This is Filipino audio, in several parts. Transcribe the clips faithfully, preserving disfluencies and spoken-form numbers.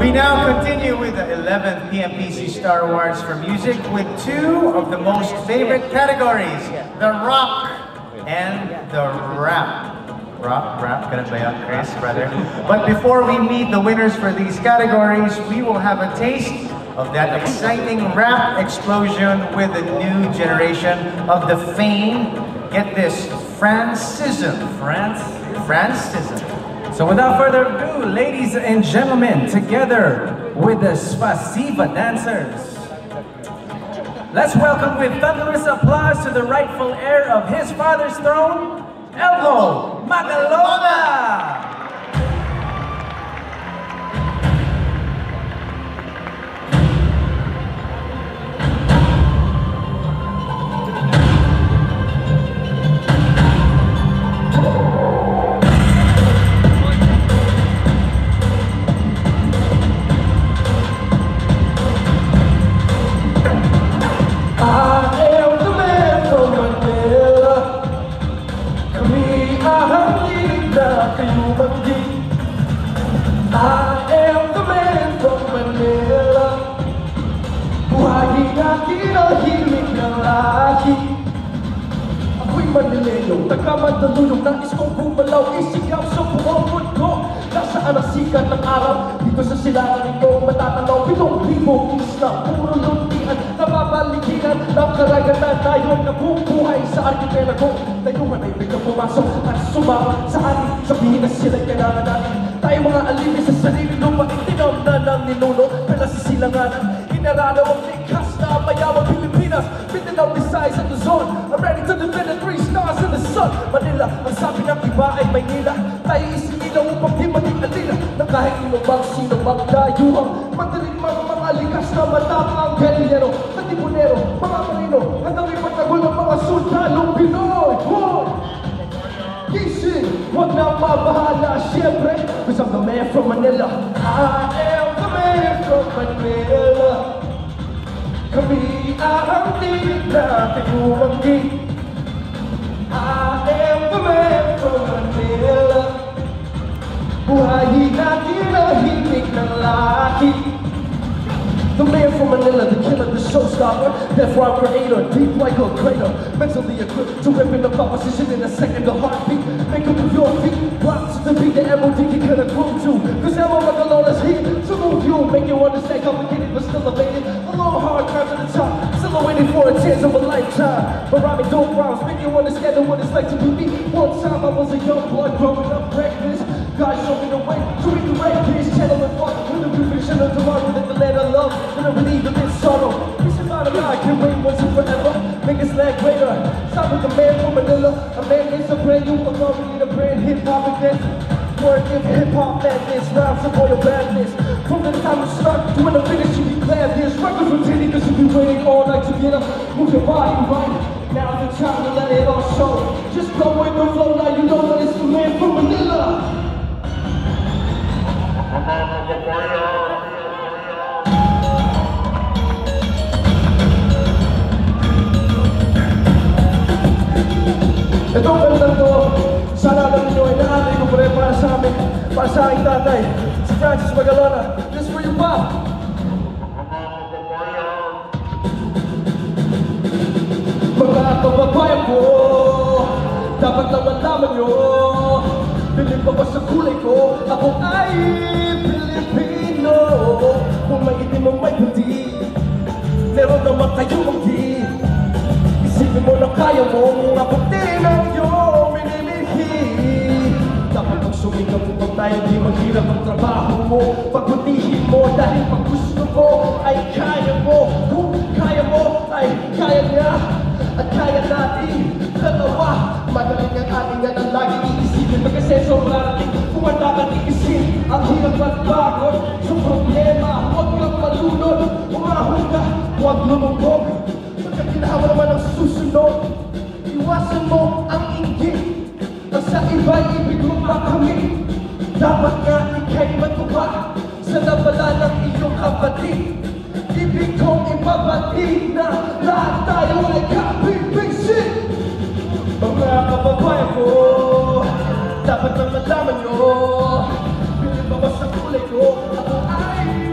We now continue with the eleventh P M P C Star Awards for Music with two of the most favorite categories, the rock and the rap. Rock, rap, ganun ba yan, Chris, brother? But before we meet the winners for these categories, we will have a taste of that exciting rap explosion with the new generation of the fame. Get this, Francism. France? Francism. So without further ado, ladies and gentlemen, together with the Spasiba dancers, let's welcome with thunderous applause to the rightful heir of his father's throne, Elmo Magalona! I am the man from Manila. Buhay kinahimik ng lahi. Ako'y Manileño, taga-Mandaluyong. Nais kong bumalaw, isigaw sa buong mundo. Nasaan ang sikat ng araw? Dito sa silangan ito matatanaw. Pitong libong isla, puro luntian. Nababalikinan ng karagatan. Tayo'y nabubuhay sa arkipelago. Tayuan ay biglang pumasok at sumama sa atin. Sabihin na sila'y kailangan natin. Tayo mga alipin sa sarili lupa. Itinam na ng ninuno. Pinasisilanganan, inaralaw ang likas na mayawang Pilipinas. Mindanao, Visayas at Luzon. I'm ready to defend the three stars in the sun. Manila, ang sabi ng iba ay Maynila. Tayo isinilaw upang di maging alila. Na kahit inumang sino magdayuhang madaling mga mga likas na matapang galilero. Katipunero, mga marino. Hanggang ipagtagol ng mga sundalong Pinoy. Hoy! Gising, huwag na mabahala, siyempre. Cause I'm the man from Manila. I am the man from Manila. Kami ang tinig natin umanggi. I am the man from Manila. Buhayin natin ang himig ng laki. The man from Manila, the killer, the showstopper, death rock creator, deep like a crater, mentally equipped to rip in the opposition in a second, the heartbeat, make up with your feet, blocks to beat the M O D can cut a groove to, cause Elmo Magalona's here to move you, make you understand complicated but still evaded, a long hard climb to the top, still waiting for a chance of a lifetime, but rhyming dope rhymes, make you understand what it's like to be me. One time I was a young blood growing up reckless, God showed me the way to read the right piece, channel and fuck with the conviction of tomorrow that the land I love. When I believe in this sorrow, it's about a lie, can wait once and forever. Make us land greater. Stop with the man from Manila. A man is a brand new authority, a brand hip hop against. Word give hip hop madness, rhymes of all your badness. From the time you start to when I finish, you be glad this records routine, cause you be waiting all night to get up. Move your body right. Now's the time to let it all show. Just go with the flow, now you know that it's the man from Manila. Itong kantang to, sana alam niyo ay naanay ko pa rin para sa amin, para sa aking tatay, si Francis Magalona. This for you, Pop! Mga kababayan ko, dapat lang malaman nyo, bilib pa ba sa kulay ko, ako ay Pilipino. Kung may itim o may puti, meron naman kayong manggi. Isipin mo na kaya mong abutin ang iyong minimihi. Dapat ang sumikap upang tayo di maghirap ang trabaho mo. Pagbutihin mo dahil pag gusto mo ay kaya mo. Kung kaya mo ay kaya niya at kaya natin dalawa. Magaling ang ating yan ang lagi iisipin. Mag-asenso marating kung ang dapat iisin. Ang hirap at bakot sa problema. Huwag kang malunod, umahon ka, huwag lumubog. Pagkakinawa naman ang susunod, iwasan mo ang inggit. Pag sa iba'y ibig mo pa kami, dapat nga ikay matuwa sa nabala ng iyong kapatid. Ibig kong ipabatid na lahat tayo ay kapipisin. Mga kababayan ko, dapat na malaman nyo, bilib ba sa kulay ko, ako ay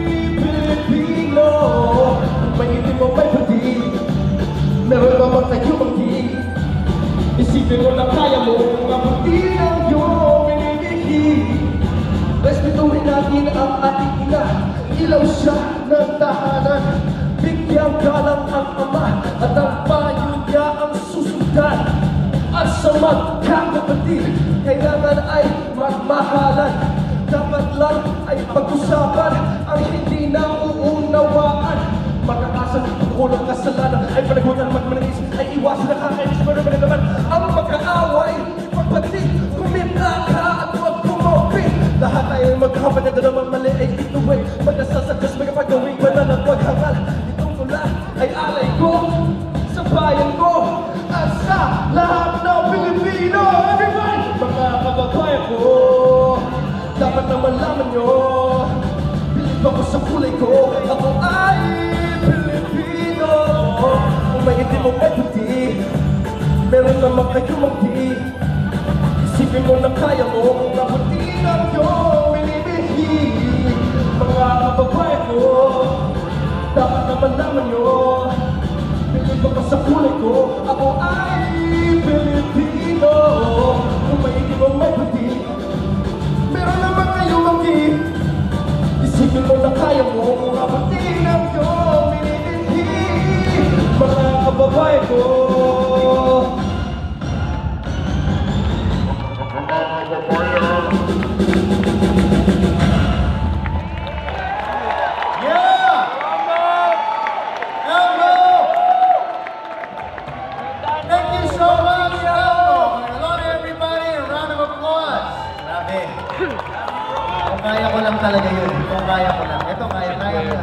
ating ina, ilaw siya ng tahanan. Bigyang galang ang ama at ang payo niya ang susundan. At sa magkakapatid, kailangan ay magmahalan. Dapat lang ay pag-usapan ang hindi nauunawaan. Magkakasal, kulang kasalanan ay panagutan, magmanagis ay iwasan na kakainis. Pero naman ang magkaaway, pagpatid, kumita ka at huwag kumopit. Lahat ay magkakapatid na naman mali ay ituwi. Magdasal sa Diyos, magkapagawing banal at maghangal. Itong tula ay alay ko sa bayan ko at sa lahat ng Pilipino. Everybody! Mga kababayan ko, dapat naman laman nyo, bilib ako sa kulay ko. Ako ay Pilipino. Kung may itim o may puti, meron naman kayo magdi. Isipin mo na kaya mo kung abutin ang iyong minibihig. Mga kababayan ko, dapat naman laman nyo, bilib ako sa kulay ko. Ako ay Pilipino. Kung may itim o may puti, meron naman kayo magdi. Isipin mo na kaya mo kung abutin ang iyong minibihig. Mga kababayan ko, kaya ko lang talaga yun. Ito kaya ko lang. Ito kaya, kaya ko lang.